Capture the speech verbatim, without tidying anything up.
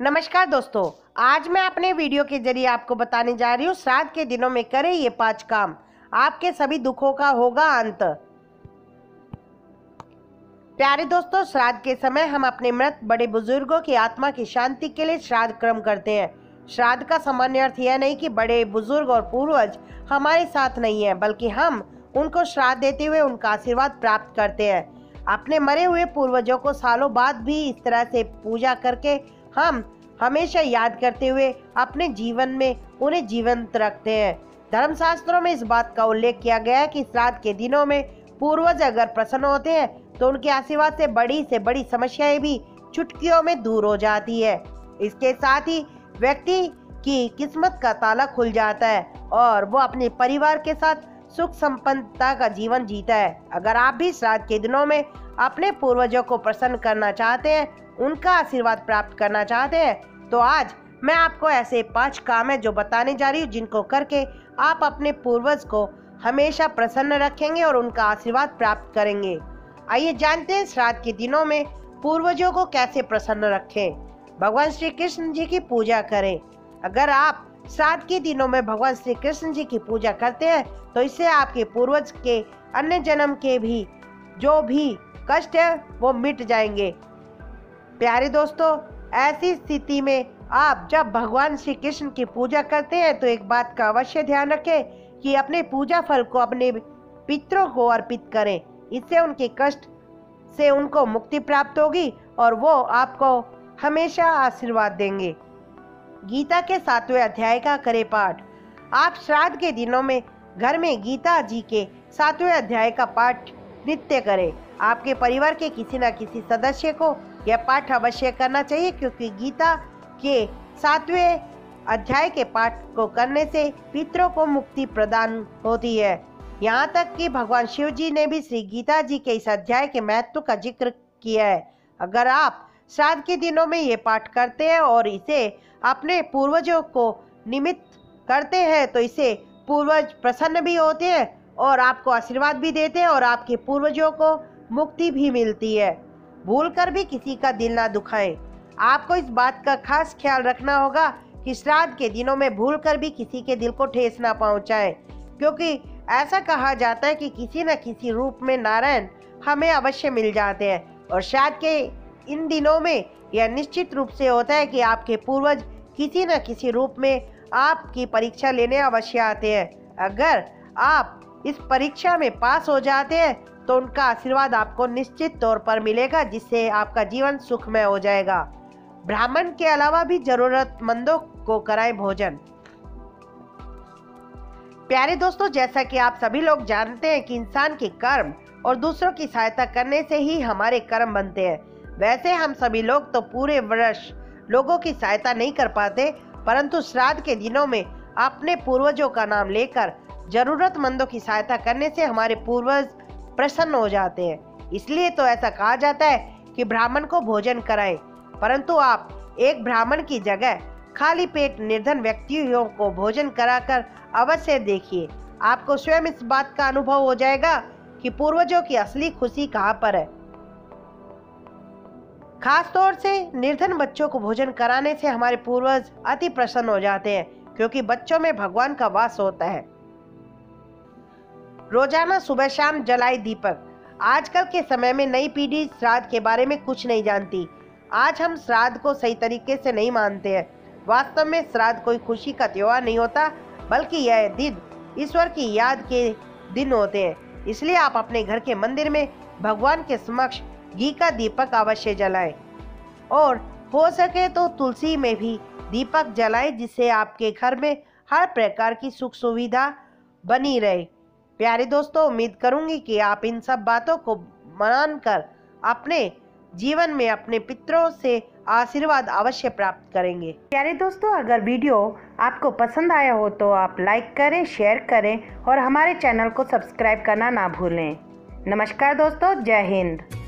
नमस्कार दोस्तों, आज मैं अपने वीडियो के जरिए आपको बताने जा रही हूँ श्राद्ध के दिनों में करें ये पांच काम, आपके सभी दुखों का होगा अंत। प्यारे दोस्तों, श्राद्ध के समय हम अपने मृत बड़े बुजुर्गों की आत्मा की शांति के लिए श्राद्ध कर्म करते हैं। श्राद्ध का सामान्य अर्थ यह नहीं कि बड़े बुजुर्ग और पूर्वज हमारे साथ नहीं है, बल्कि हम उनको श्राद्ध देते हुए उनका आशीर्वाद प्राप्त करते हैं। अपने मरे हुए पूर्वजों को सालों बाद भी इस तरह से पूजा करके हम हमेशा याद करते हुए अपने जीवन में उन्हें जीवंत रखते हैं। धर्मशास्त्रों में इस बात का उल्लेख किया गया है कि श्राद्ध के दिनों में पूर्वज अगर प्रसन्न होते हैं तो उनके आशीर्वाद से बड़ी से बड़ी समस्याएं भी चुटकियों में दूर हो जाती है। इसके साथ ही व्यक्ति की किस्मत का ताला खुल जाता है और वो अपने परिवार के साथ सुख संपन्नता का जीवन जीता है। अगर आप भी श्राद्ध के दिनों में अपने पूर्वजों को प्रसन्न करना चाहते हैं, उनका आशीर्वाद प्राप्त करना चाहते हैं, तो आज मैं आपको ऐसे पांच काम है जो बताने जा रही हूँ, जिनको करके आप अपने पूर्वज को हमेशा प्रसन्न रखेंगे और उनका आशीर्वाद प्राप्त करेंगे। आइए जानते हैं श्राद्ध के दिनों में पूर्वजों को कैसे प्रसन्न रखें। भगवान श्री कृष्ण जी की पूजा करें। अगर आप श्राद्ध के दिनों में भगवान श्री कृष्ण जी की पूजा करते हैं तो इससे आपके पूर्वज के अन्य जन्म के भी जो भी कष्ट है वो मिट जाएंगे। प्यारे दोस्तों, ऐसी स्थिति में आप जब भगवान श्री कृष्ण की पूजा करते हैं तो एक बात का अवश्य ध्यान रखें कि अपने पूजा फल को अपने पितरों को अर्पित करें। इससे उनके कष्ट से उनको मुक्ति प्राप्त होगी और वो आपको हमेशा आशीर्वाद देंगे। गीता के सातवें अध्याय का करें पाठ। आप श्राद्ध के दिनों में घर में गीता जी के सातवें अध्याय का पाठ नित्य करें। आपके परिवार के किसी न किसी सदस्य को यह पाठ अवश्य करना चाहिए, क्योंकि गीता के सातवें अध्याय के पाठ को करने से पितरों को मुक्ति प्रदान होती है। यहाँ तक कि भगवान शिव जी ने भी श्री गीता जी के इस अध्याय के महत्व का जिक्र किया है। अगर आप श्राद्ध के दिनों में ये पाठ करते हैं और इसे अपने पूर्वजों को निमित्त करते हैं तो इसे पूर्वज प्रसन्न भी होते हैं और आपको आशीर्वाद भी देते हैं और आपके पूर्वजों को मुक्ति भी मिलती है। भूलकर भी किसी का दिल ना दुखाएं। आपको इस बात का खास ख्याल रखना होगा कि श्राद्ध के दिनों में भूलकर भी किसी के दिल को ठेस ना पहुंचाएं, क्योंकि ऐसा कहा जाता है कि किसी न किसी रूप में नारायण हमें अवश्य मिल जाते हैं। और श्राद्ध के इन दिनों में यह निश्चित रूप से होता है कि आपके पूर्वज किसी न किसी रूप में आपकी परीक्षा लेने अवश्य आते हैं। अगर आप इस परीक्षा में पास हो जाते हैं तो उनका आशीर्वाद आपको निश्चित तौर पर मिलेगा, जिससे आपका जीवन सुखमय हो जाएगा। ब्राह्मण के अलावा भी जरूरतमंदों को कराएं भोजन। प्यारे दोस्तों, जैसा कि आप सभी लोग जानते हैं कि इंसान के कर्म और दूसरों की सहायता करने से ही हमारे कर्म बनते हैं। वैसे हम सभी लोग तो पूरे वर्ष लोगों की सहायता नहीं कर पाते, परंतु श्राद्ध के दिनों में अपने पूर्वजों का नाम लेकर जरूरतमंदों की सहायता करने से हमारे पूर्वज प्रसन्न हो जाते हैं। इसलिए तो ऐसा कहा जाता है कि ब्राह्मण को भोजन कराएं। परंतु आप एक ब्राह्मण की जगह खाली पेट निर्धन व्यक्तियों को भोजन कराकर अवश्य देखिए। आपको स्वयं इस बात का अनुभव हो जाएगा कि पूर्वजों की असली खुशी कहाँ पर है। खास तौर से निर्धन बच्चों को भोजन कराने से हमारे पूर्वज अति प्रसन्न हो जाते हैं, क्योंकि बच्चों में भगवान का वास होता है। रोजाना सुबह शाम जलाए दीपक। आजकल के समय में नई पीढ़ी श्राद्ध के बारे में कुछ नहीं जानती। आज हम श्राद्ध को सही तरीके से नहीं मानते हैं। वास्तव में श्राद्ध कोई खुशी का त्योहार नहीं होता, बल्कि यह दिन ईश्वर की याद के दिन होते हैं। इसलिए आप अपने घर के मंदिर में भगवान के समक्ष घी का दीपक अवश्य जलाएं और हो सके तो तुलसी में भी दीपक जलाएं, जिससे आपके घर में हर प्रकार की सुख सुविधा बनी रहे। प्यारे दोस्तों, उम्मीद करूंगी कि आप इन सब बातों को मानकर अपने जीवन में अपने पितरों से आशीर्वाद अवश्य प्राप्त करेंगे। प्यारे दोस्तों, अगर वीडियो आपको पसंद आया हो तो आप लाइक करें, शेयर करें और हमारे चैनल को सब्सक्राइब करना ना भूलें। नमस्कार दोस्तों, जय हिंद।